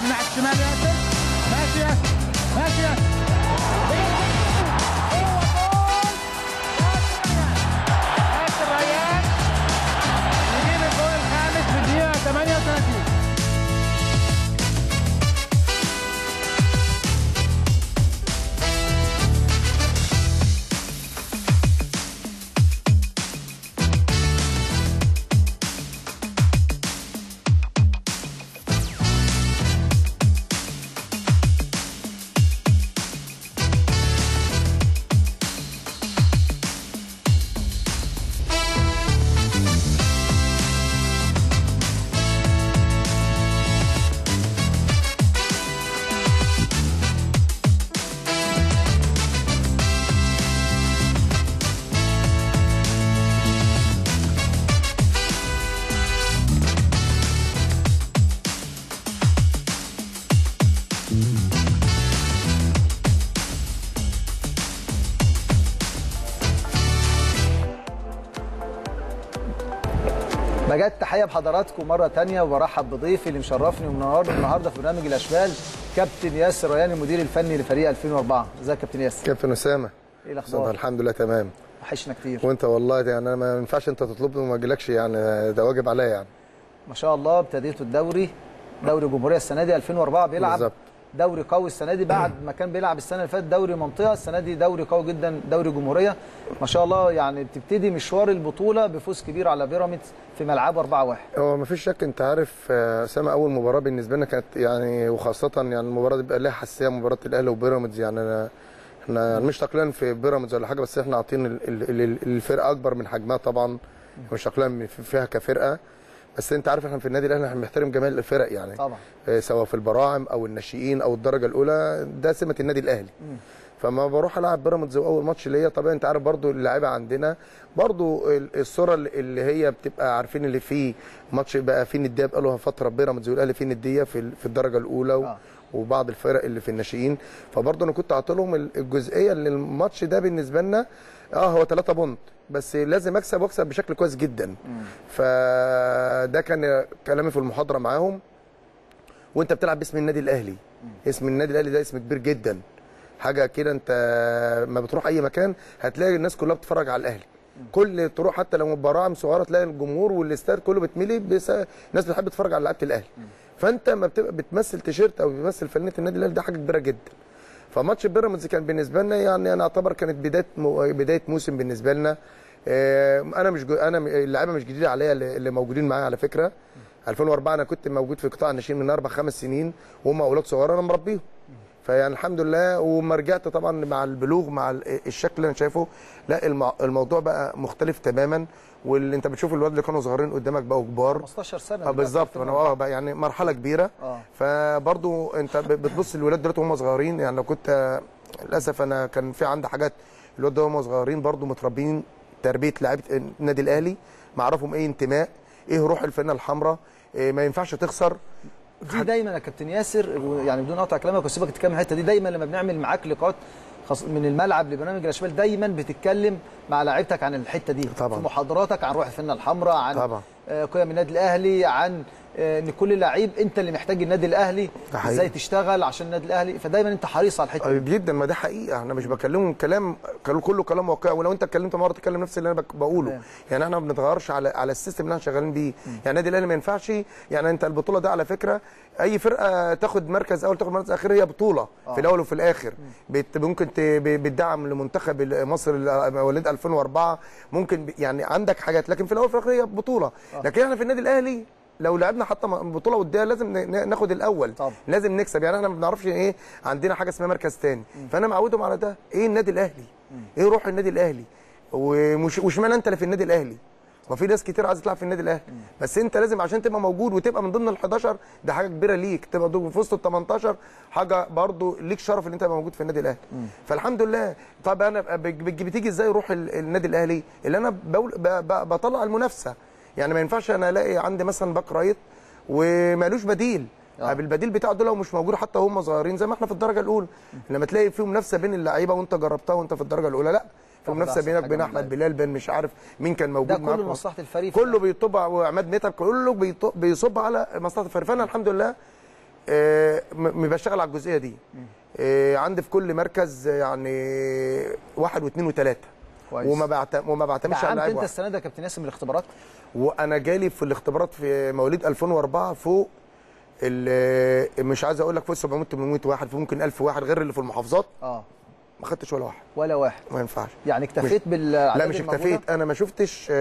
من ناحيه الشمال ياسر. ماشي ياسر، ماشي ياسر. ياسر ريان يجيب الجول الخامس في الدقيقه 38. بجد تحيه بحضراتكم مره ثانيه، وبرحب بضيفي اللي مشرفني النهارده في برنامج الاشبال كابتن ياسر ريان المدير الفني لفريق 2004. ازيك يا كابتن ياسر؟ كابتن اسامه، ايه الاخبار؟ الحمد لله تمام. وحشنا كتير. وانت والله يعني انا ما ينفعش انت تطلبني وما اجيلكش، يعني ده واجب عليا يعني. ما شاء الله ابتديتوا الدوري جمهوريه السنه دي 2004 بيلعب بالزبط. دوري قوي السنه دي بعد ما كان بيلعب السنه اللي فاتت دوري منطقه، السنه دي دوري قوي جدا دوري جمهوريه ما شاء الله. يعني بتبتدي مشوار البطوله بفوز كبير على بيراميدز في ملعبه 4-1. هو ما فيش شك، انت عارف اسامه اول مباراه بالنسبه لنا كانت يعني، وخاصه يعني المباراه دي بقى لها حساسيه، مباراه الاهلي وبيراميدز. يعني احنا مش تقليلا في بيراميدز ولا حاجه، بس احنا عاطين الفرقه اكبر من حجمها طبعا، مش تقليلا فيها كفرقه. بس انت عارف احنا في النادي الاهلي احنا بنحترم جميع الفرق يعني طبعا، سواء في البراعم او الناشئين او الدرجه الاولى، ده سمه النادي الاهلي. فما بروح العب بيراميدز اول ماتش ليا طبعا انت عارف برضو اللعيبه عندنا برضو الصوره اللي هي بتبقى عارفين اللي فيه ماتش بقى فيه نديه بقى له فتره، بيراميدز والاهلي فيه نديه في الدرجه الاولى وبعض الفرق اللي في الناشئين. فبرضو انا كنت عاطي لهم الجزئيه اللي الماتش ده بالنسبه لنا هو 3 بونت، بس لازم اكسب واكسب بشكل كويس جدا. فده كان كلامي في المحاضره معاهم. وانت بتلعب باسم النادي الاهلي، اسم النادي الاهلي ده اسم كبير جدا، حاجه كده. انت ما بتروح اي مكان هتلاقي الناس كلها بتتفرج على الاهلي، كل تروح حتى لو براعم صغيره تلاقي الجمهور والاستاد كله بتملي، الناس بتحب تتفرج على لعيبه الاهلي. فانت ما بتبقى بتمثل تيشيرت او بتمثل فنانه النادي الاهلي، ده حاجه كبيره جدا. فماتش بيراميدز كان بالنسبه لنا يعني انا اعتبر كانت بدايه موسم بالنسبه لنا. انا اللعيبه مش جديده عليا اللي موجودين معايا على فكره. 2004 انا كنت موجود في قطاع الناشئين من 4-5 سنين، وهم اولاد صغار انا مربيهم. فيعني الحمد لله. وما رجعت طبعا مع البلوغ مع الشكل اللي انا شايفه، لا الموضوع بقى مختلف تماما. واللي انت بتشوف الولاد اللي كانوا صغيرين قدامك بقوا كبار 15 سنه بالظبط. انا بقى يعني مرحله كبيره. فبرضو انت بتبص للولاد دلوقتي وهم صغيرين. يعني لو كنت للاسف انا كان في عندي حاجات الولاد ده وهم صغيرين برضو متربيين تربيه لعيبه النادي الاهلي، معرفهم ايه انتماء، ايه روح الفانله الحمراء، ما ينفعش تخسر. دي دايما يا كابتن ياسر، يعني بدون قطع كلامك واسيبك تكمل الحته دي، دايما لما بنعمل معاك لقاءات من الملعب لبرنامج الاشبال دايما بتتكلم مع لاعيبتك عن الحته دي طبعا. في محاضراتك عن روح الفانله الحمراء، عن طبعا قيم النادي الاهلي، عن ان كل لعيب انت اللي محتاج النادي الاهلي ازاي تشتغل عشان النادي الاهلي. فدايما انت حريص على الحته دي جدا. ما ده حقيقه، انا مش بكلمهم كلام كله كلام واقعي، ولو انت اتكلمت مره تتكلم نفس اللي انا بقوله. يعني احنا ما بنتغيرش على السيستم اللي احنا شغالين بيه. يعني النادي الاهلي ما ينفعش، يعني انت البطوله ده على فكره اي فرقه تاخد مركز اول تاخد مركز اخير هي بطوله في الاول وفي الاخر. ممكن بتدعم لمنتخب مصر مواليد 2004، ممكن يعني عندك حاجات، لكن في الاول وفي الاخر هي بطوله. لكن احنا في النادي الاهلي لو لعبنا حتى بطوله وديه لازم ناخد الاول طبعا. لازم نكسب. يعني احنا ما بنعرفش ايه عندنا حاجه اسمها مركز ثاني. فانا معودهم على ده. ايه النادي الاهلي، ايه روح النادي الاهلي، واشمعنى انت اللي في النادي الاهلي. وفي ناس كتير عايزه تلعب في النادي الاهلي، بس انت لازم عشان تبقى موجود وتبقى من ضمن ال11 ده حاجه كبيره ليك، تبقى في وسط ال18 حاجه برضو ليك شرف ان انت تبقى موجود في النادي الاهلي. فالحمد لله. طب انا بتيجي ازاي روح النادي الاهلي اللي انا بطلع المنافسه. يعني ما ينفعش انا الاقي عندي مثلا باك رايت ومالوش بديل. البديل بتاعه دول لو مش موجود حتى هم صغيرين زي ما احنا في الدرجه الاولى، لما تلاقي في منافسه بين اللعيبه وانت جربتها وانت في الدرجه الاولى، لا في منافسه بينك وبين احمد بلال، بين مش عارف مين كان موجود معاك. ده كله مصلحه الفريق، كله بيطب، وعماد متعب كله بيصب على مصلحه الفريق. فانا الحمد لله بشتغل على الجزئيه دي. عندي في كل مركز يعني 1 و2 و3 وما بعتمدش على لعيب. انت السنه ده يا كابتن ياسر من الاختبارات؟ وانا جالي في الاختبارات في مواليد 2004 فوق مش عايز اقول لك فوق 700 800 واحد، في ممكن 1000 واحد غير اللي في المحافظات. ما خدتش ولا واحد. ما ينفعش. يعني اكتفيت بالعدد؟ لا مش اكتفيت، انا ما شفتش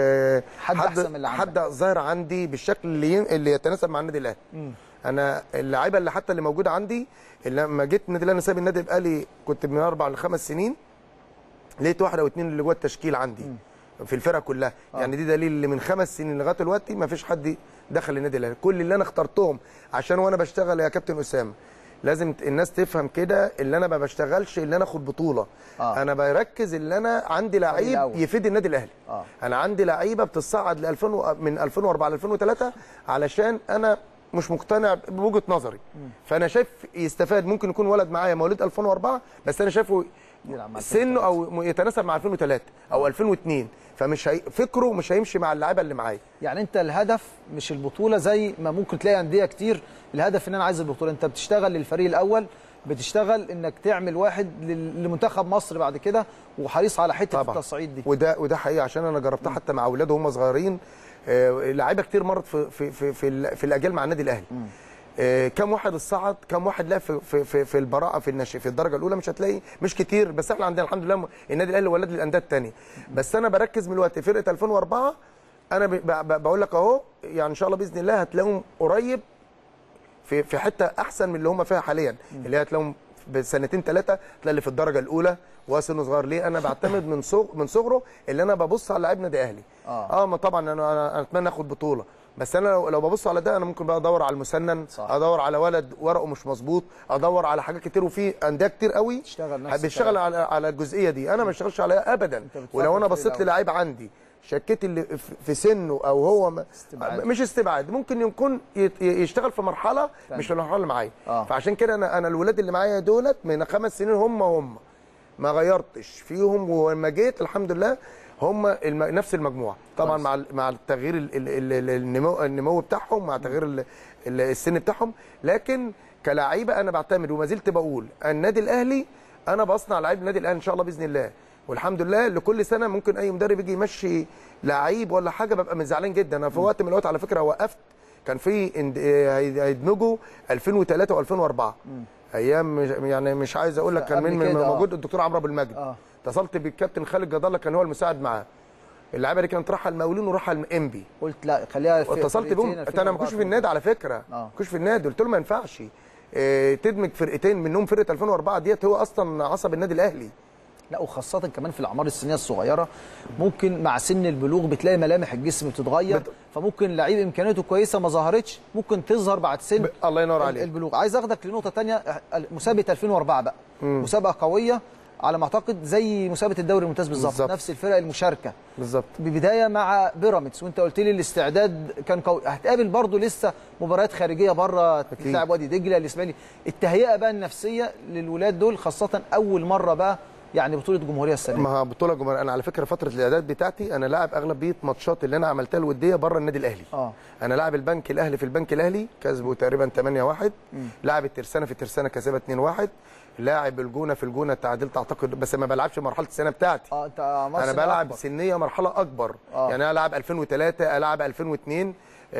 حد ظاهر عندي بالشكل اللي يتناسب مع النادي الاهلي. انا اللعيبه اللي حتى اللي موجوده عندي، اللي لما جيت النادي الاهلي ساب النادي الاهلي كنت من 4 ل 5 سنين، لقيت 1 أو 2 اللي جوه التشكيل عندي في الفرقه كلها. يعني دي دليل اللي من 5 سنين لغايه دلوقتي ما فيش حد دخل النادي الاهلي. كل اللي انا اخترتهم عشان وانا بشتغل يا كابتن اسامه لازم الناس تفهم كده، اللي انا ما بشتغلش اللي انا اخد بطوله. انا بركز اللي انا عندي لعيب يفيد النادي الاهلي. انا عندي لعيبه بتصعد ل 2000 من 2004 ل 2003 علشان انا مش مقتنع بوجهه نظري. فانا شايف يستفاد، ممكن يكون ولد معايا مواليد 2004 بس انا شايفه سنه او يتناسب مع 2003 او 2002، فمش فكره مش هيمشي مع اللعيبه اللي معايا. يعني انت الهدف مش البطوله زي ما ممكن تلاقي انديه كتير الهدف ان انا عايز البطوله، انت بتشتغل للفريق الاول، بتشتغل انك تعمل واحد لمنتخب مصر بعد كده، وحريص على حته التصعيد دي. وده حقيقي عشان انا جربتها حتى مع اولاد وهم صغيرين. لعيبه كتير مرت في الاجيال مع النادي الاهلي. كم واحد الصعد، كم واحد لعب في البراءه في الدرجه الاولى، مش هتلاقي مش كتير، بس احنا عندنا الحمد لله النادي الاهلي ولد للانديه الثانيه. بس انا بركز من الوقت فرقه 2004 انا بقول لك اهو، يعني ان شاء الله باذن الله هتلاقيهم قريب في حته احسن من اللي هم فيها حاليا، اللي هي هتلاقيهم بسنتين 3 تلاقي اللي في الدرجه الاولى وسنه صغير. ليه؟ انا بعتمد من صغره اللي انا ببص على لعيب نادي اهلي. ما طبعا انا اتمنى اخد بطوله، بس انا لو ببص على ده انا ممكن بقى ادور على المسنن، ادور على ولد ورقه مش مظبوط، ادور على حاجات كتير، وفي انديه كتير قوي بتشتغل على الجزئيه دي، انا ما بشتغلش عليها ابدا. ولو انا بصيت للعيب عندي شكيت اللي في سنه او هو مش استبعاد، ممكن يكون يشتغل في مرحله مش في المرحله اللي معايا. فعشان كده انا الولاد اللي معايا دولت من 5 سنين هم ما غيرتش فيهم، ولما جيت الحمد لله هم نفس المجموعه. طبعا مع التغيير النمو بتاعهم، مع تغيير السن بتاعهم، لكن كلاعيبه انا بعتمد وما زلت بقول النادي الاهلي انا بصنع لعيب النادي الاهلي ان شاء الله باذن الله. والحمد لله لكل سنه ممكن اي مدرب يجي يمشي لعيب ولا حاجه ببقى زعلان جدا. انا في وقت من الاوقات على فكره وقفت، كان في هيدمجوا 2003 و2004 ايام، يعني مش عايز اقول لك كان من موجود الدكتور عمرو ابو المجد. اتصلت بالكابتن خالد جدالة كان هو المساعد معاه. اللعيبه دي كانت رايحه المقاولين ورايحه الانبي، قلت لا خليها في اتصلت بيهم. انا ما كنتش في النادي على فكره، ما كنتش في النادي، قلت له ما ينفعش تدمج فرقتين منهم فرقه 2004 ديت هو اصلا عصب النادي الاهلي. لا وخاصة كمان في الأعمار السنية الصغيرة، ممكن مع سن البلوغ بتلاقي ملامح الجسم بتتغير، فممكن لعيب إمكانياته كويسة ما ظهرتش ممكن تظهر بعد سن الله ينور عليك البلوغ. عايز أخدك لنقطة ثانية، مسابقة 2004 بقى مسابقة قوية على ما أعتقد زي مسابقة الدوري الممتاز بالظبط، نفس الفرق المشاركة بالظبط، ببداية مع بيراميدز، وأنت قلت لي الاستعداد كان قوي. هتقابل برضه لسه مباريات خارجية بره، تلعب وادي دجلة، الإسماعيلي. التهيئة بقى النفسية للولاد دول، خاصة أول مرة بقى يعني بطوله جمهوريه السنه. ما بطوله جمهوريه، انا على فكره فتره الاعداد بتاعتي انا لاعب اغلبيه ماتشات اللي انا عملتها الوديه بره النادي الاهلي. انا لاعب البنك الاهلي في البنك الاهلي كسبه تقريبا 8-1، لاعب الترسانه في الترسانه كسبها 2-1، لاعب الجونه في الجونه تعادلت اعتقد، بس ما بلعبش مرحله السنه بتاعتي. انا بلعب أكبر. سنيه مرحله اكبر. يعني انا العب 2003 العب 2002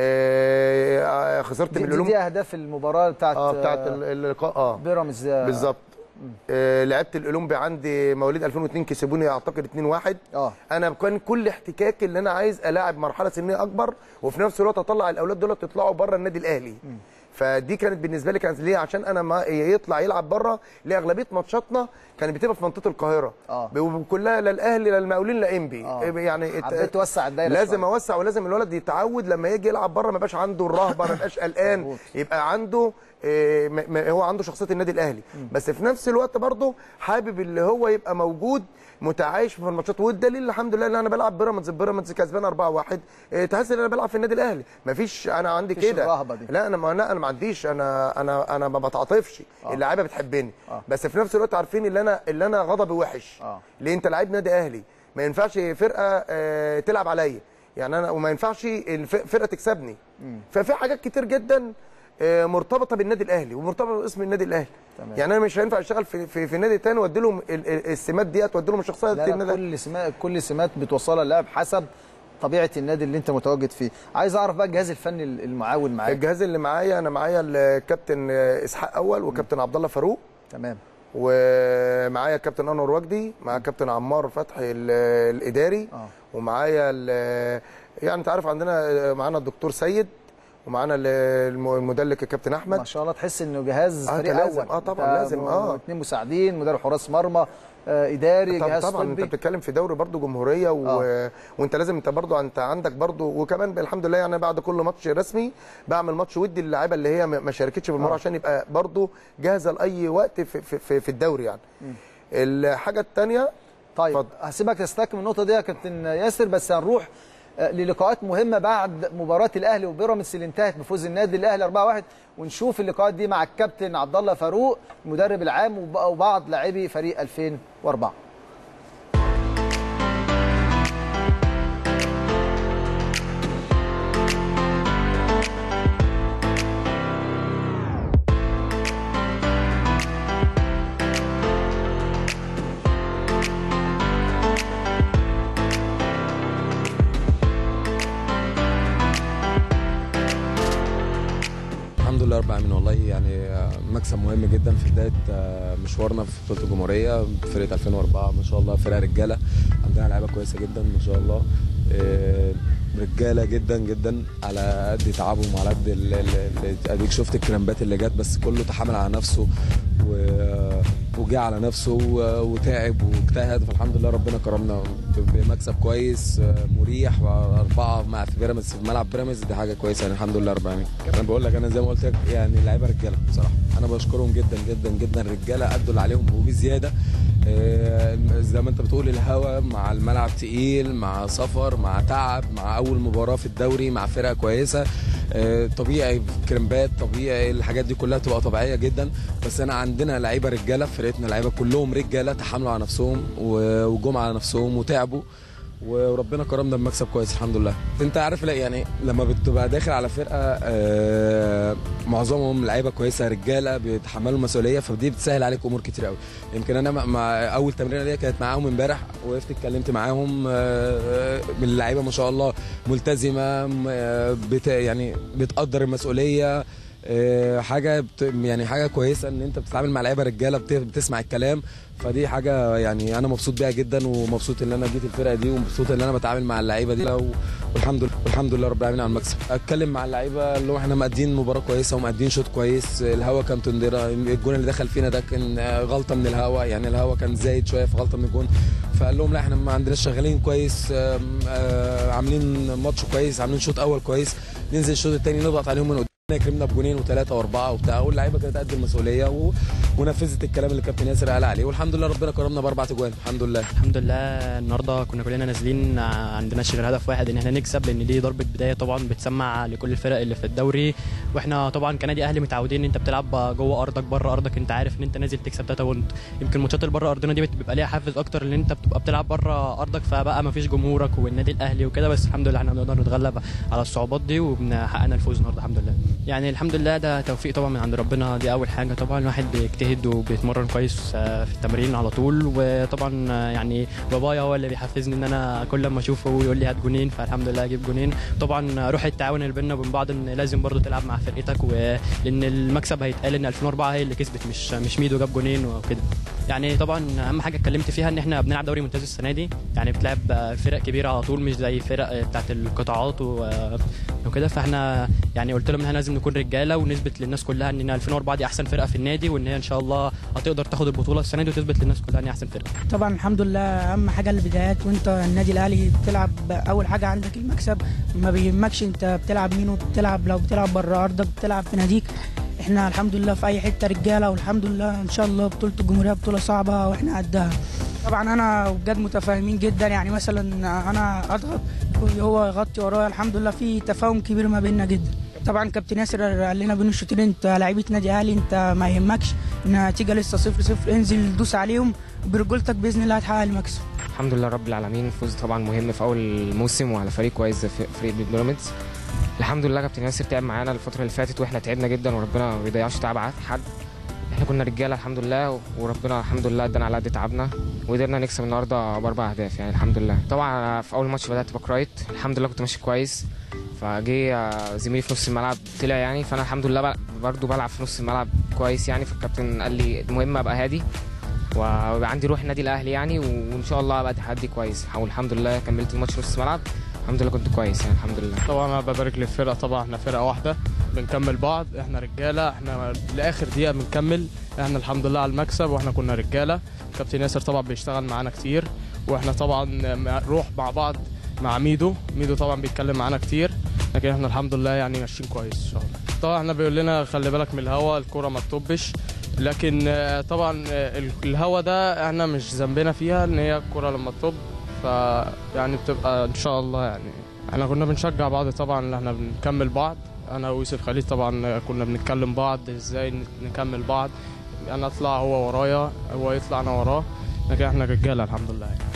خسرت من العلوم. دي اهداف المباراه بتاعت اللقاء بيراميدز بالظبط. لعبت الاولمبي عندي مواليد 2002 كسبوني اعتقد 2-1. انا كان كل احتكاكي اللي انا عايز الاعب مرحله سنيه اكبر، وفي نفس الوقت اطلع الاولاد دول يطلعوا بره النادي الاهلي. فدي كانت بالنسبه لي كانت ليه، عشان انا ما يطلع يلعب بره. ليه اغلبيه ماتشاتنا كانت بتبقى في منطقه القاهره كلها، لا الاهلي لا المقاولين لا انبي. يعني حبيت توسع الدايره، لازم اوسع، ولازم الولد يتعود لما يجي يلعب بره ما يبقاش عنده الرهبه، ما يبقاش قلقان، يبقى عنده هو عنده شخصيه النادي الاهلي، بس في نفس الوقت برضه حابب اللي هو يبقى موجود متعايش في الماتشات. والدليل الحمد لله ان انا بلعب بيراميدز كسبان 4-1، تحس ان انا بلعب في النادي الاهلي. مفيش انا عندي كده، لا انا ما عنديش، انا ما بتعاطفش. اللعيبه بتحبني، بس في نفس الوقت عارفين اللي انا غضبي وحش. ليه؟ انت لعيب نادي اهلي، ما ينفعش فرقه تلعب عليا، يعني انا وما ينفعش الفرقه تكسبني. ففي حاجات كتير جدا مرتبطه بالنادي الاهلي ومرتبطه باسم النادي الاهلي. تمام. يعني انا مش هينفع اشتغل في نادي ثاني وادي لهم السمات ديت وادي لهم الشخصيه دي. كل سمات بتوصلها اللاعب حسب طبيعه النادي اللي انت متواجد فيه. عايز اعرف بقى الجهاز الفني المعاون معاك. الجهاز اللي معايا انا معايا الكابتن اسحاق اول وكابتن عبد الله فاروق. تمام. ومعايا الكابتن انور وجدي مع كابتن عمار فتحي الاداري. ومعايا يعني انت عارف معانا الدكتور سيد ومعانا المدلك الكابتن احمد. ما شاء الله تحس انه جهاز فريق لازم. اول. طبعا لازم. 2 مساعدين، مدرب حراس مرمى، اداري، جهاز طبعا طبي. انت بتتكلم في دوري برضو جمهوريه وانت لازم انت عندك برضو. وكمان الحمد لله يعني بعد كل ماتش رسمي بعمل ماتش ودي للاعيبه اللي هي ما شاركتش في المباراه عشان يبقى برضو جاهزه لاي وقت في الدوري يعني. الحاجه الثانيه طيب هسيبك تستكمل النقطه دي يا كابتن ياسر، بس هنروح للقاءات مهمه بعد مباراه الاهلي وبيراميدز اللي انتهت بفوز النادي الاهلي 4-1، ونشوف اللقاءات دي مع الكابتن عبد الله فاروق المدرب العام وبعض لاعبي فريق 2004. الحمد لله رب العالمين. والله يعني مكسب مهم جدا في بدايه مشوارنا في بطوله الجمهوريه. فرقه 2004 ما شاء الله فرقه رجاله، عندنا لعيبه كويسه جدا ما شاء الله، رجاله جدا جدا على قد تعبهم وعلى قد اديك شفت الكرامبات اللي جت، بس كله تحمل على نفسه وجه على نفسه وتعب واجتهد، فالحمد لله ربنا كرمنا بمكسب كويس مريح 4 مع بيراميدز في ملعب بيراميدز. دي حاجه كويسه يعني الحمد لله رب العالمين. انا بقول لك انا زي ما قلت لك يعني اللعيبه رجاله بصراحه، انا بشكرهم جدا جدا جدا. رجاله ادوا اللي عليهم وبزياده. زي ما انت بتقول الهوا مع الملعب تقيل مع سفر مع تعب مع اول مباراه في الدوري مع فرقه كويسه، طبيعي كريمبات طبيعي الحاجات دي كلها تبقى طبيعيه جدا. بس انا عندنا لعيبه رجاله في فرقتنا، لعيبه كلهم رجاله تحملوا على نفسهم وجم على نفسهم وتعبوا وربنا كرمنا بمكسب كويس الحمد لله. انت عارف لا يعني لما بتبقى داخل على فرقه معظمهم لعيبه كويسه رجاله بيتحملوا المسؤوليه، فدي بتسهل عليك امور كتير قوي. يمكن انا مع اول تمرينه ليا كانت معاهم امبارح، وقفت اتكلمت معاهم من اللعيبه ما شاء الله ملتزمه يعني بتقدر المسؤوليه، حاجه يعني حاجه كويسه ان انت بتتعامل مع لعيبه رجاله بتسمع الكلام، فدي حاجه يعني انا مبسوط بيها جدا ومبسوط ان انا جيت الفرقه دي ومبسوط ان انا بتعامل مع اللعيبه دي والحمد لله رب العالمين على المكسب. اتكلم مع اللعيبه اللي هو احنا مقدين مباراه كويسه ومقدين شوط كويس، الهوا كان تندره، الجون اللي دخل فينا ده كان غلطه من الهوا، يعني الهوا كان زايد شويه في غلطه من الجون، فقال لهم لا احنا ما عندناش شغالين كويس، عاملين ماتش كويس، عاملين شوط اول كويس، ننزل الشوط الثاني نضغط عليهم من يكرمنا بجونين وثلاثه واربعه وبتاع، واللعيبه كانت قد المسؤوليه ونفذت الكلام اللي الكابتن ياسر قال عليه، والحمد لله ربنا كرمنا ب4 اجوان الحمد لله. الحمد لله النهارده كنا كلنا نازلين عندناش غير هدف واحد ان احنا نكسب، لان دي ضربه بدايه طبعا بتسمع لكل الفرق اللي في الدوري، واحنا طبعا كنادي اهلي متعودين ان انت بتلعب جوه ارضك بره ارضك، انت عارف ان انت نازل تكسب 3 بونت. يمكن ماتشات اللي بره ارضنا دي بيبقى ليها حافز اكتر ان انت بتبقى بتلعب بره ارضك، فبقى ما فيش جمهورك والنادي الاهلي وكده، بس الحمد لله احنا بنقدر نتغلب على الصعوبات دي وحققنا الفوز النهارده الحمد لله. يعني الحمد لله ده توفيق طبعا من عند ربنا، دي اول حاجه. طبعا الواحد بيجتهد وبيتمرن كويس في التمرين على طول، وطبعا يعني بابايا هو اللي بيحفزني ان انا كل ما اشوفه يقول لي هات جونين، فالحمد لله اجيب جونين. طبعا روح التعاون اللي بيننا وبين بعض ان لازم برضو تلعب مع فرقتك، ولان المكسب هيتقال ان 2004 هي اللي كسبت مش ميدو جاب جونين وكده. يعني طبعا اهم حاجه اتكلمت فيها ان احنا بنلعب دوري ممتاز السنه دي، يعني بتلعب فرق كبيره على طول مش زي فرق بتاعت القطاعات وكده، فاحنا يعني قلت لهم ان احنا لازم نكون رجاله ونثبت للناس كلها ان 2004 دي احسن فرقه في النادي، وان هي ان شاء الله هتقدر تاخد البطوله السنه دي وتثبت للناس كلها ان هي احسن فرقه. طبعا الحمد لله اهم حاجه البدايات، وانت النادي الاهلي بتلعب اول حاجه عندك المكسب، ما بيهمكش انت بتلعب مين وبتلعب، لو بتلعب بره ارضك بتلعب في ناديك، احنا الحمد لله في اي حته رجاله، والحمد لله ان شاء الله بطوله الجمهوريه بطوله صعبه واحنا قدها. طبعا انا بجد متفاهمين جدا، يعني مثلا انا اضغط وهو يغطي ورايا، الحمد لله في تفاهم كبير ما بيننا جدا. طبعا كابتن ياسر قال لنا بين الشوطين انت لعيبه نادي اهلي، انت ما يهمكش النتيجه لسه 0-0، انزل دوس عليهم برجولتك باذن الله هتحقق المكسب. الحمد لله رب العالمين، فوز طبعا مهم في اول موسم وعلى فريق كويس زي فريق بيراميدز. الحمد لله كابتن ياسر تعب معانا الفتره اللي فاتت واحنا تعبنا جدا، وربنا ما بيضيعش تعب حد. احنا كنا رجاله الحمد لله، وربنا الحمد لله ادانا على قد تعبنا، وقدرنا نكسب النهارده ب4 اهداف يعني الحمد لله. طبعا في اول ماتش بدات باك رايت، الحمد لله كنت ماشي كويس، فجه زميلي في نص الملعب طلع يعني، فانا الحمد لله برضه بلعب في نص الملعب كويس يعني. فالكابتن قال لي المهم ابقى هادي ويبقى عندي روح النادي الاهلي يعني، وان شاء الله ابقى تحدي كويس. والحمد لله كملت الماتش نص الملعب، الحمد لله كنت كويس يعني الحمد لله. طبعا انا ببارك للفرقه، طبعا احنا فرقه واحده بنكمل بعض، احنا رجاله، احنا لاخر دقيقه بنكمل، احنا الحمد لله على المكسب واحنا كنا رجاله. كابتن ياسر طبعا بيشتغل معانا كتير، واحنا طبعا روح مع بعض مع ميدو طبعا بيتكلم معانا كتير، لكن احنا الحمد لله يعني ماشيين كويس ان شاء الله. طبعا احنا بيقول لنا خلي بالك من الهوا، الكوره ما تطبش، لكن طبعا الهوا ده احنا مش ذنبنا فيها، ان هي الكوره لما تطب فيعني بتبقى ان شاء الله يعني. احنا كنا بنشجع بعض طبعا ان احنا بنكمل بعض، انا ويوسف خليل طبعا كنا بنتكلم بعض ازاي نكمل بعض، انا اطلع هو ورايا، هو يطلع انا وراه، لكن احنا رجاله الحمد لله يعني.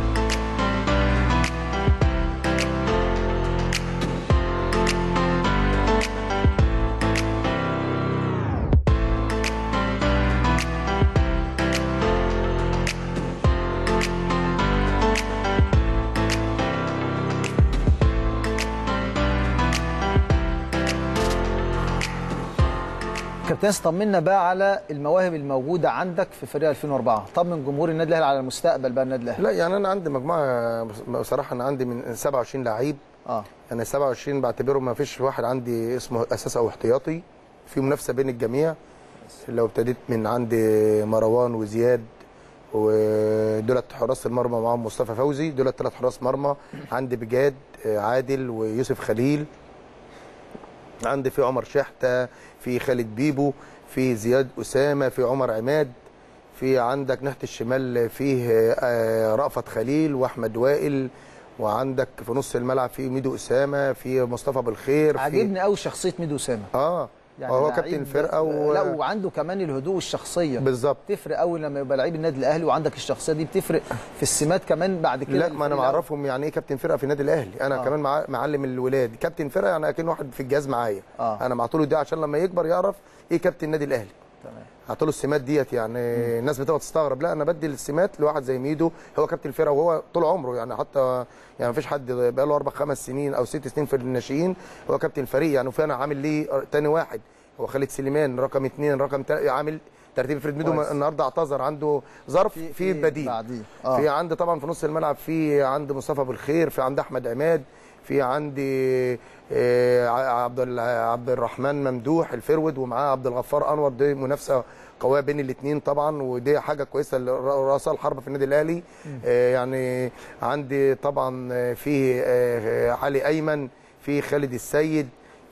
كابتن طمنا بقى على المواهب الموجوده عندك في فريق 2004، طمن جمهور النادي الاهلي على المستقبل بقى النادي الاهلي. لا يعني انا عندي مجموعه بصراحه، انا عندي من 27 لعيب، يعني 27 بعتبرهم ما فيش واحد عندي اسمه اساس او احتياطي، في منافسه بين الجميع. لو ابتديت من عندي مروان وزياد ودولت حراس المرمى، معاهم مصطفى فوزي، دولت 3 حراس مرمى، عندي بجاد عادل ويوسف خليل، عندي في عمر شحته، في خالد بيبو، في زياد اسامه، في عمر عماد، في عندك ناحيه الشمال فيه رأفت خليل واحمد وائل، وعندك في نص الملعب في ميدو اسامه، في مصطفى بالخير. عاجبني قوي شخصيه ميدو اسامه. يعني هو كابتن الفرقه لا وعنده كمان الهدوء والشخصيه بالظبط، تفرق قوي لما يبقى لعيب النادي الاهلي وعندك الشخصيه دي، بتفرق في السمات كمان بعد كده. لا ما انا معرفهم يعني ايه كابتن فرقه في النادي الاهلي، انا كمان معلم الولاد كابتن فرقه، يعني اكن واحد في الجهاز معايا. انا معطوله دي عشان لما يكبر يعرف ايه كابتن النادي الاهلي. تمام، اعطوا له السمات ديت يعني. الناس بتبقى تستغرب، لا انا بدي السمات لواحد زي ميدو، هو كابتن الفرقه وهو طول عمره يعني، حتى يعني مفيش حد بقى له 4 5 سنين او 6 سنين في الناشئين هو كابتن الفريق يعني. وفي انا عامل ليه تاني واحد هو خالد سليمان رقم 2، رقم 3 عامل ترتيب فريد ميدو النهارده اعتذر، عنده ظرف في بديل. في عندي طبعا في نص الملعب في عند مصطفى بالخير، في عند احمد عماد، في عندي عبد الرحمن ممدوح الفرود، ومعاه عبد الغفار انور. دي منافسه قويه بين الاثنين طبعا، ودي حاجه كويسه لرؤساء الحرب في النادي الاهلي. يعني عندي طبعا في علي ايمن، في خالد السيد،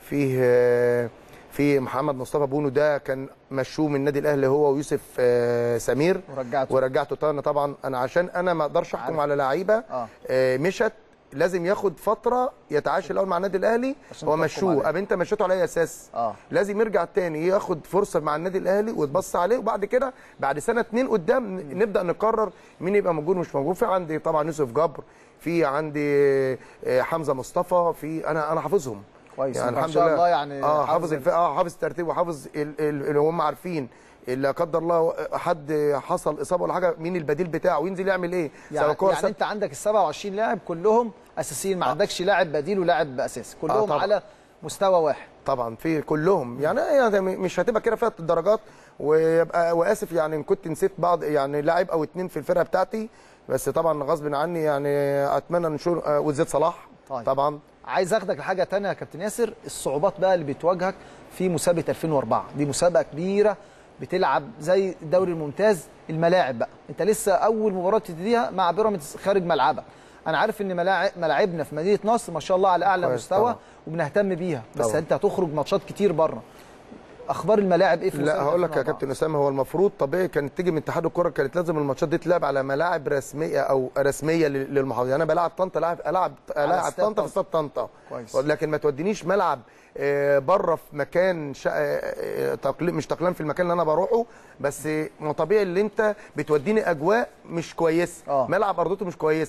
في محمد مصطفى بونو، ده كان مشوه من النادي الاهلي هو ويوسف سمير ورجعته تاني. طبعا انا عشان انا ما اقدرش احكم على لعيبه مشت، لازم ياخد فتره يتعايش الاول مع النادي الاهلي، هو مشوه. اب انت مشيته على اي اساس؟ لازم يرجع تاني ياخد فرصه مع النادي الاهلي وتبص عليه، وبعد كده بعد سنه 2 قدام نبدا نقرر مين يبقى موجود ومش موجود. في عندي طبعا يوسف جبر، في عندي حمزه مصطفى، في انا حافظهم كويس يعني الحمد لله يعني حافظ حافظ الترتيب، وحافظ اللي هم عارفين اللي قدر الله حد حصل اصابه ولا حاجه مين البديل بتاعه وينزل يعمل ايه. يعني انت عندك ال 27 لاعب كلهم اساسيين، ما عندكش لاعب بديل ولاعب اساسي، كلهم على مستوى واحد طبعا. في كلهم يعني مش هتبقى كده فيها الدرجات، ويبقى واسف يعني ان كنت نسيت بعض يعني لاعب او 2 في الفرقه بتاعتي، بس طبعا غصب عني يعني اتمنى نشوف وزيد صلاح. طبعا عايز اخدك لحاجه ثانيه يا كابتن ياسر، الصعوبات بقى اللي بتواجهك في مسابقه 2004 دي، مسابقه كبيره بتلعب زي الدوري الممتاز. الملاعب بقى انت لسه اول مباراه تبتديها مع بيراميدز خارج ملعبك، انا عارف ان ملاعبنا في مدينه نصر ما شاء الله على اعلى مستوى طبعا، وبنهتم بيها، بس طبعا انت هتخرج ماتشات كتير بره. اخبار الملاعب ايه في لا هقول لك يا كابتن اسامه، هو المفروض طبيعي كانت تيجي من اتحاد الكره، كانت لازم الماتشات دي تلعب على ملاعب رسميه او رسميه للمحافظه. يعني انا بلعب طنطا، العب طنطا في استاد طنطا، لكن ما تودينيش ملعب بره في مكان مش تقليلا في المكان اللي انا بروحه، بس طبيعي اللي انت بتوديني اجواء مش كويسه، ملعب ارضته مش كويسه،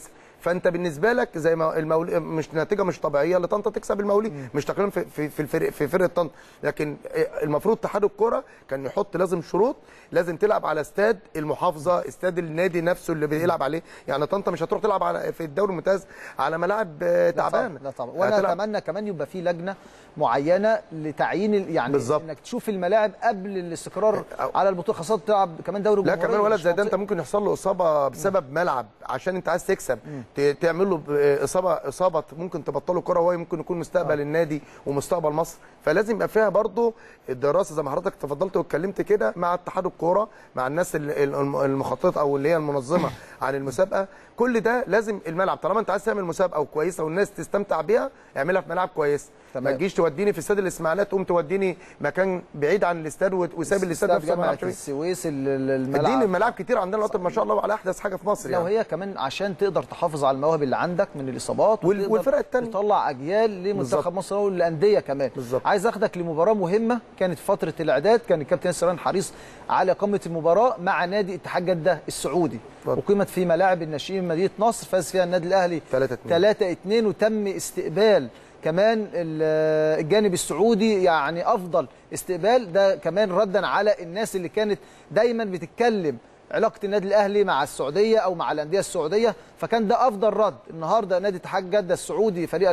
فانت بالنسبه لك زي ما مش نتيجه مش طبيعيه لطنطا تكسب المقاولين، مش تقريبا في الفريق في فرقه طنطا، لكن المفروض اتحاد الكره كان يحط لازم شروط، لازم تلعب على استاد المحافظه، استاد النادي نفسه اللي بيلعب عليه. يعني طنطا مش هتروح تلعب على في الدوري الممتاز على ملاعب تعبانه. لا طبعا، وانا اتمنى كمان يبقى في لجنه معينه لتعيين يعني بالزبط. انك تشوف الملاعب قبل الاستقرار على البطوله، خاصه تلعب كمان دوري جمهوري. لا كمان ولد زي ده انت ممكن يحصل له اصابه بسبب ملعب عشان انت عايز تكسب، تعمل له اصابه ممكن تبطله كره، وهو ممكن يكون مستقبل النادي ومستقبل مصر. فلازم يبقى فيها برضو الدراسه زي ما حضرتك تفضلت واتكلمت كده مع اتحاد الكوره، مع الناس المخططه او اللي هي المنظمه عن المسابقه. كل ده لازم الملعب، طالما انت عايز تعمل مسابقه كويسه والناس تستمتع بيها، اعملها في ملعب كويس. ما تجيش توديني في استاد الاسماعيليه تقوم توديني مكان بعيد عن الاستاد وساب الاستاد نفسه. جامعه السويس الملعب، اديني الملاعب كتير عندنا الوطن ما شاء الله وعلى احدث حاجه في مصر. لو يعني هي كمان عشان تقدر تحافظ على المواهب اللي عندك من الاصابات والفرق الثانيه، تطلع اجيال لمنتخب مصر والانديه كمان. بالزبط. عايز اخدك لمباراه مهمه كانت فتره الاعداد، كان الكابتن ياسر ريان حريص على اقامه المباراه مع نادي اتحاد جده السعودي، وقيمت في ملاعب الناشئين مدينه نصر، فاز فيها النادي الاهلي 3-2 وتم استقبال كمان الجانب السعودي يعني افضل استقبال. ده كمان ردا على الناس اللي كانت دايما بتتكلم علاقه النادي الاهلي مع السعوديه او مع الانديه السعوديه، فكان ده افضل رد. النهارده نادي اتحاد جده السعودي فريق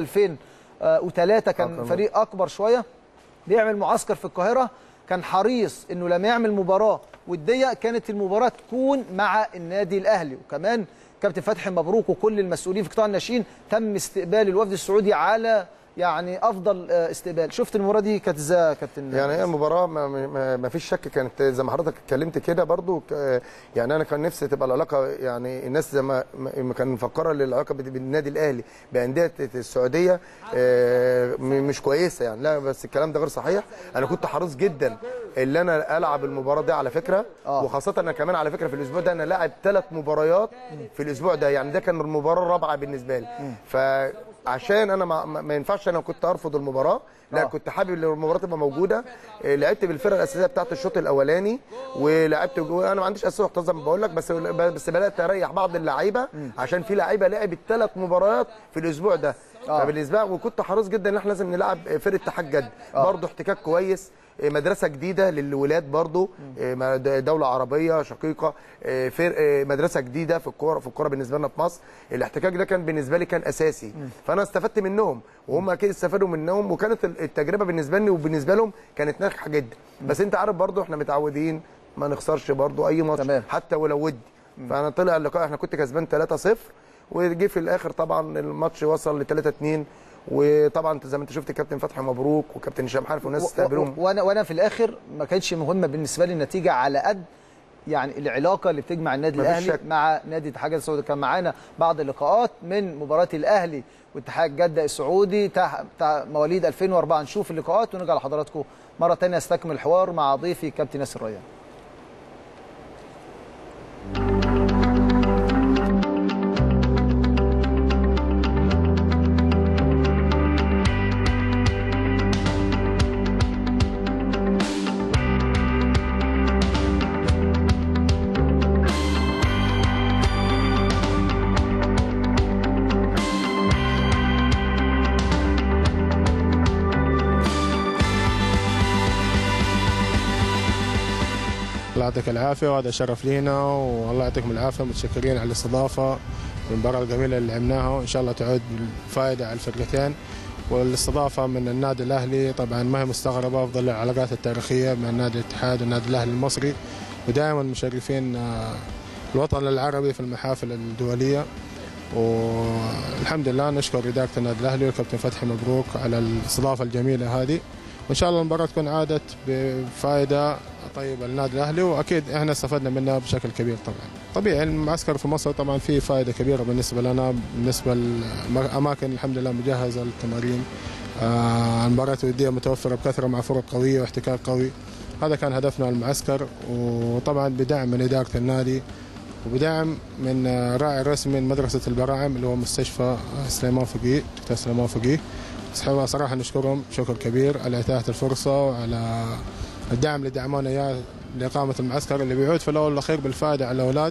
2003 كان فريق اكبر شويه، بيعمل معسكر في القاهره، كان حريص انه لما يعمل مباراه وديه كانت المباراه تكون مع النادي الاهلي. وكمان كابتن فتحي مبروك وكل المسؤولين في قطاع الناشئين تم استقبال الوفد السعودي على يعني افضل استقبال. شفت المباراه دي كانت ازاي يا كابتن؟ يعني هي المباراه ما فيش شك كانت زي ما حضرتك اتكلمت كده برضو. يعني انا كان نفسي تبقى العلاقه، يعني الناس زي ما كان مفكره العلاقه بالنادي الاهلي بانديه السعوديه مش كويسه يعني. لا بس الكلام ده غير صحيح. انا كنت حريص جدا اللي انا العب المباراه دي على فكره، وخاصه انا كمان على فكره في الاسبوع ده انا لاعب 3 مباريات في الاسبوع ده، يعني ده كان المباراه الرابعه بالنسبه لي. فعشان انا ما ينفعش انا كنت ارفض المباراه، لا كنت حابب ان المباراه تبقى موجوده. لعبت بالفرقه الاساسيه بتاعت الشوط الاولاني ولعبت انا ما عنديش اساسي محترم زي ما بقول لك، بس بدات اريح بعض اللعيبه عشان في لعيبه لعبت 3 مباريات في الاسبوع ده. فبالنسبه لي وكنت حريص جدا ان احنا لازم نلعب فرقه اتحاد جده برضه احتكاك كويس، مدرسه جديده للولاد برضو، دوله عربيه شقيقه، مدرسه جديده في الكوره بالنسبه لنا في مصر. الاحتكاك ده كان بالنسبه لي كان اساسي، فانا استفدت منهم وهم اكيد استفادوا منهم، وكانت التجربه بالنسبه لي وبالنسبه لهم كانت ناجحه جدا. بس انت عارف برضو احنا متعودين ما نخسرش برضو اي ماتش حتى ولو ودي. فانا طلع اللقاء احنا كنت كسبان 3-0 وجي في الاخر طبعا الماتش وصل ل 3-2. وطبعا زي ما انت شفت كابتن فتحي مبروك وكابتن هشام حارف والناس استقبلوهم. وانا في الاخر ما كانتش مهمه بالنسبه لي النتيجه على قد يعني العلاقه اللي بتجمع النادي الاهلي مع نادي اتحاد جده السعودي. كان معانا بعض اللقاءات من مباراه الاهلي واتحاد جده السعودي بتاع مواليد 2004. نشوف اللقاءات ونرجع لحضراتكم مره ثانيه استكمل الحوار مع ضيفي كابتن ياسر ريان. الله يعطيك العافيه وهذا شرف لينا والله يعطيكم العافيه. متشكرين على الاستضافه والمباراه الجميله اللي لعبناها وان شاء الله تعود بالفائده على الفرقتين. والاستضافه من النادي الاهلي طبعا ما هي مستغربه، افضل العلاقات التاريخيه بين نادي الاتحاد والنادي الاهلي المصري، ودائما مشرفين الوطن العربي في المحافل الدوليه. والحمد لله نشكر اداره النادي الاهلي والكابتن فتحي مبروك على الاستضافه الجميله هذه، وان شاء الله المباراه تكون عادت بفائده طيبه للنادي الاهلي، واكيد احنا استفدنا منها بشكل كبير. طبيعي المعسكر في مصر طبعا فيه فائده كبيره بالنسبه لنا، بالنسبه للاماكن الحمد لله مجهزه للتمارين، المباريات الوديه متوفره بكثره مع فرق قويه واحتكاك قوي. هذا كان هدفنا المعسكر، وطبعا بدعم من اداره النادي وبدعم من راعي رسمي من مدرسه البراعم اللي هو مستشفى سليمان فقيه، دكتور سليمان فقيه. صراحه نشكرهم شكر كبير على اتاحه الفرصه وعلى الدعم اللي دعمونا اياه لاقامه المعسكر اللي بيعود في الاول والاخير بالفائده على الاولاد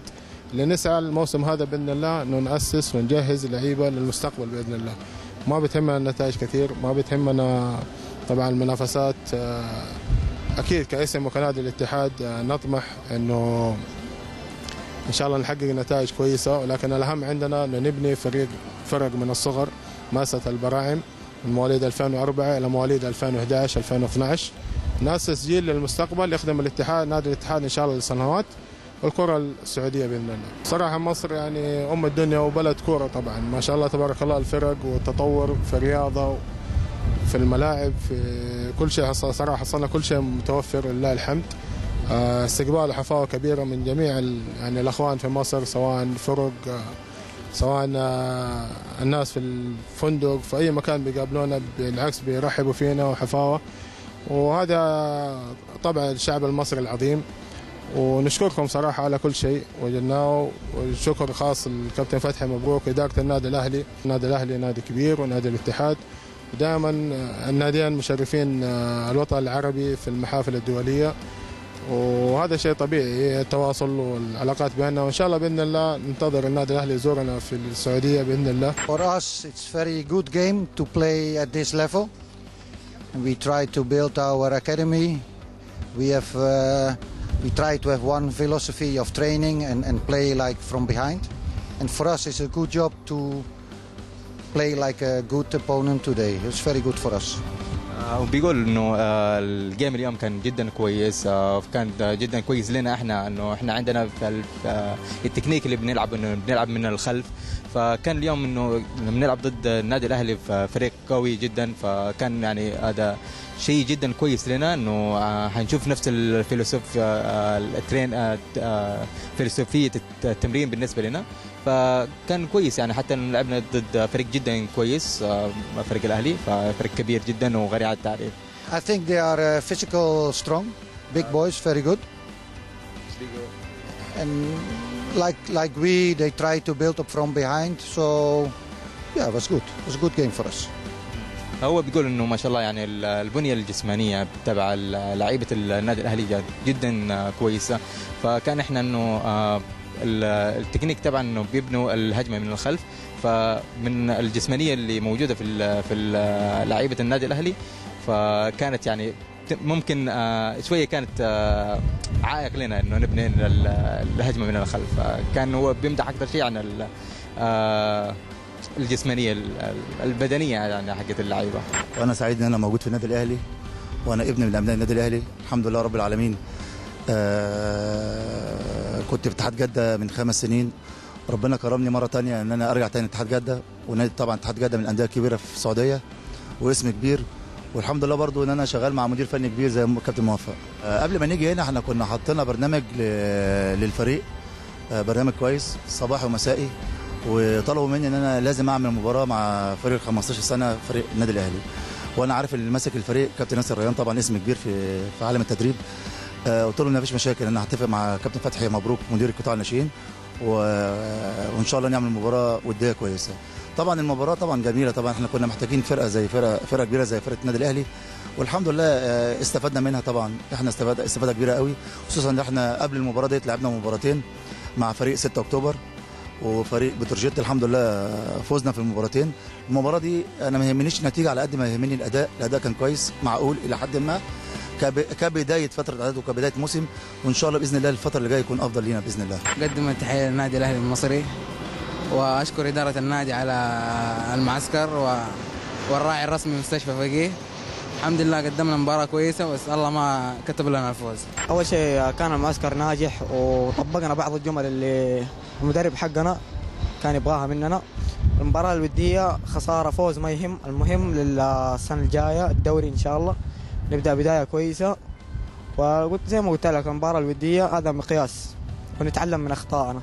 اللي نسعى الموسم هذا باذن الله انه ناسس ونجهز لعيبه للمستقبل باذن الله. ما بتهمنا النتائج كثير، ما بتهمنا طبعا المنافسات. اكيد كاسم وكنادي الاتحاد نطمح انه ان شاء الله نحقق نتائج كويسه، ولكن الاهم عندنا انه نبني فرق من الصغر، ماسة البراعم من مواليد 2004 الى مواليد 2011 2012، ناسس جيل للمستقبل يخدم الاتحاد، نادي الاتحاد ان شاء الله لسنوات، والكره السعوديه باذن الله. صراحه مصر يعني ام الدنيا وبلد كوره طبعا، ما شاء الله تبارك الله، الفرق والتطور في الرياضه في الملاعب في كل شيء. صراحه حصلنا كل شيء متوفر لله الحمد. استقبال وحفاوه كبيره من جميع يعني الاخوان في مصر، سواء فرق سواء الناس في الفندق في اي مكان بيقابلونا بالعكس بيرحبوا فينا وحفاوه، وهذا طبعا الشعب المصري العظيم. ونشكركم صراحه على كل شيء وجدناه، والشكر خاص للكابتن فتحي مبروك اداره النادي الاهلي. النادي الاهلي نادي كبير ونادي الاتحاد، ودائما الناديين مشرفين الوطن العربي في المحافل الدوليه، وهذا شيء طبيعي التواصل والعلاقات بيننا، وان شاء الله باذن الله ننتظر النادي الاهلي يزورنا في السعوديه باذن الله. For us it's very good game to play at this level. We try to build our academy. We try to have one philosophy of training and play like from behind. And for us it's a good job to play like a good opponent today. It's very good for us. وبيقول انه الجيم اليوم كان جدا كويس، كان جدا كويس لنا احنا، انه احنا عندنا في التكنيك اللي بنلعب انه بنلعب من الخلف، فكان اليوم انه بنلعب ضد النادي الاهلي في فريق قوي جدا، فكان يعني هذا شيء جدا كويس لنا انه حنشوف نفس فلسفيه التمرين بالنسبه لنا، فكان كويس يعني. حتى لعبنا ضد فريق جدا كويس، فريق الاهلي، ففريق كبير جدا وغني عن التعريف. I think they are physical strong, big boys, very good. And like they try to build up from behind, so yeah, it was good. It was a good game for us. هو بيقول انه ما شاء الله يعني البنيه الجسمانيه تبع لعيبه النادي الاهلي جدا كويسه، فكان احنا انه التكنيك تبعا انه بيبنوا الهجمه من الخلف، فمن الجسمانيه اللي موجوده في لعيبه النادي الاهلي، فكانت يعني ممكن شويه كانت عائق لنا انه نبني الهجمه من الخلف، فكان هو بيمدح اكثر شيء عن الجسمانيه البدنيه يعني حقت اللعيبه. وانا سعيد ان انا موجود في النادي الاهلي، وانا ابن من ابناء النادي الاهلي الحمد لله رب العالمين. كنت في اتحاد جده من 5 سنين، ربنا كرمني مره ثانيه ان انا ارجع ثاني اتحاد جده، ونادي طبعا اتحاد جده من الانديه الكبيره في السعوديه واسم كبير، والحمد لله برضو ان انا شغال مع مدير فني كبير زي كابتن موفق. قبل ما نيجي هنا احنا كنا حاطين برنامج للفريق، برنامج كويس صباحي ومسائي، وطلبوا مني ان انا لازم اعمل مباراه مع فريق 15 سنه فريق النادي الاهلي، وانا عارف اللي ماسك الفريق كابتن ناصر ريان طبعا اسم كبير في عالم التدريب. قلت لهم مفيش مشاكل، انا هتفق مع كابتن فتحي مبروك مدير القطاع الناشئين، وان شاء الله نعمل مباراه وديه كويسه. طبعا المباراه طبعا جميله، طبعا احنا كنا محتاجين فرقه كبيره زي فرقه النادي الاهلي، والحمد لله استفدنا منها. طبعا احنا استفاده كبيره قوي، خصوصا ان احنا قبل المباراه ديت لعبنا مباراتين مع فريق 6 اكتوبر وفريق بتروجيت، الحمد لله فوزنا في المباراتين. المباراه دي انا ما يهمنيش النتيجه على قد ما يهمني الاداء كان كويس معقول الى حد ما كبدايه فتره اعداد وكبدايه موسم، وان شاء الله باذن الله الفتره اللي جايه يكون افضل لينا باذن الله. اقدم التحيه للنادي الاهلي المصري، واشكر اداره النادي على المعسكر والراعي الرسمي مستشفى فقيه. الحمد لله قدمنا مباراه كويسه، بس الله ما كتب لنا الفوز. اول شيء كان المعسكر ناجح، وطبقنا بعض الجمل اللي المدرب حقنا كان يبغاها مننا. المباراه الوديه خساره فوز ما يهم، المهم للسنه الجايه الدوري ان شاء الله نبدا بدايه كويسه، وقلت زي ما قلت لك المباراه الوديه هذا مقياس ونتعلم من اخطائنا.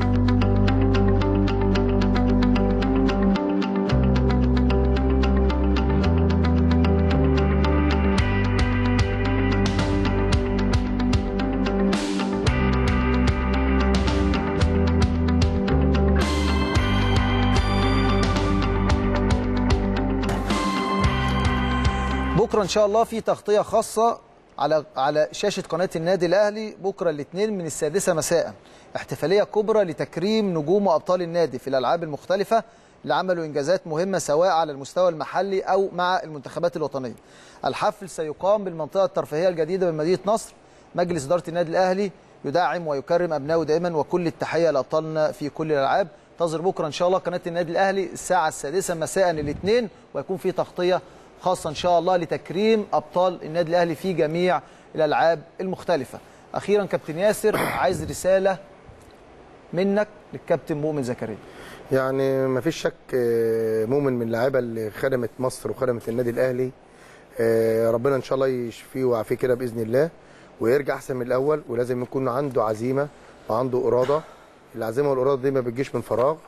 بكره ان شاء الله في تغطيه خاصه على شاشه قناه النادي الاهلي بكره الاثنين من 6 مساء. احتفاليه كبرى لتكريم نجوم وابطال النادي في الالعاب المختلفه اللي عملوا انجازات مهمه سواء على المستوى المحلي او مع المنتخبات الوطنيه. الحفل سيقام بالمنطقه الترفيهيه الجديده بمدينه نصر. مجلس اداره النادي الاهلي يدعم ويكرم ابنائه دائما، وكل التحيه لابطالنا في كل الالعاب. انتظر بكره ان شاء الله قناه النادي الاهلي الساعه 6 مساء الاثنين، ويكون في تغطيه خاصه ان شاء الله لتكريم ابطال النادي الاهلي في جميع الالعاب المختلفه. اخيرا كابتن ياسر، عايز رساله منك للكابتن مؤمن زكريا. يعني ما فيش شك مؤمن من اللعيبه اللي خدمت مصر وخدمت النادي الاهلي. ربنا ان شاء الله يشفيه ويعافيه كده باذن الله، ويرجع احسن من الاول. ولازم يكون عنده عزيمه وعنده اراده. العزيمه والاراده دي ما بتجيش من فراغ.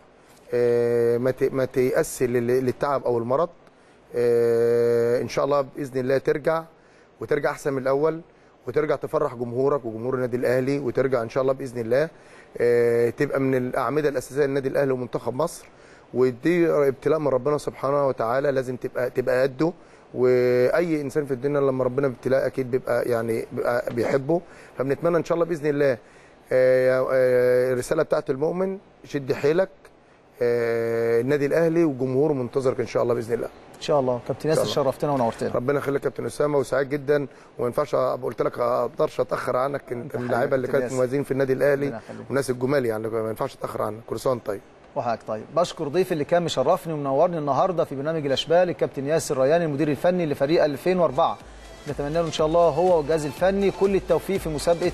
ما تيأس للتعب او المرض. ان شاء الله باذن الله ترجع وترجع احسن من الاول، وترجع تفرح جمهورك وجمهور النادي الاهلي، وترجع ان شاء الله باذن الله تبقى من الاعمده الاساسيه للنادي الاهلي ومنتخب مصر. ودي ابتلاء من ربنا سبحانه وتعالى، لازم تبقى قده. واي انسان في الدنيا لما ربنا ابتلاه اكيد بيبقى بيحبه. فبنتمنى ان شاء الله باذن الله الرساله بتاعت المؤمن، شد حيلك، النادي الاهلي وجمهوره منتظرك ان شاء الله باذن الله. ان شاء الله. كابتن ياسر شرفتنا ونورتنا. ربنا يخليك كابتن اسامه، وسعيد جدا. وما ينفعش قلت لك ما اقدرش اتاخر عنك. انت من اللعيبه اللي كانت مميزين في النادي الاهلي وناس الجمال، يعني ما ينفعش اتاخر عنك. كل سنه وانت طيب. وحضرتك طيب. بشكر ضيفي اللي كان مشرفني ومنورني النهارده في برنامج الاشبال، الكابتن ياسر ريان المدير الفني لفريق 2004. نتمنى له ان شاء الله هو والجهاز الفني كل التوفيق في مسابقه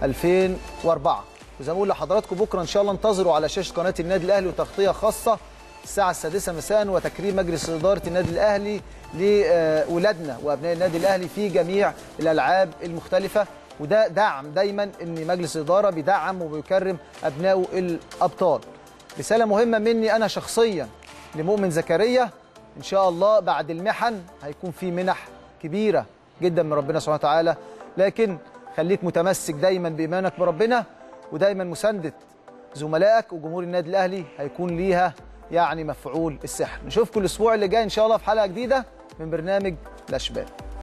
2004. وزي ما بقول لحضراتكم بكره ان شاء الله انتظروا على شاشه قناه النادي الاهلي وتغطيه خاصه الساعه 6 مساء، وتكريم مجلس اداره النادي الاهلي لاولادنا وابناء النادي الاهلي في جميع الالعاب المختلفه. وده دعم دايما ان مجلس الاداره بيدعم وبيكرم ابنائه الابطال. رساله مهمه مني انا شخصيا لمؤمن زكريا، ان شاء الله بعد المحن هيكون في منح كبيره جدا من ربنا سبحانه وتعالى، لكن خليك متمسك دايما بايمانك بربنا، ودايما مسانده زملائك وجمهور النادي الاهلي هيكون ليها يعني مفعول السحر. نشوفكم الاسبوع اللي جاي ان شاء الله في حلقه جديده من برنامج الاشبال.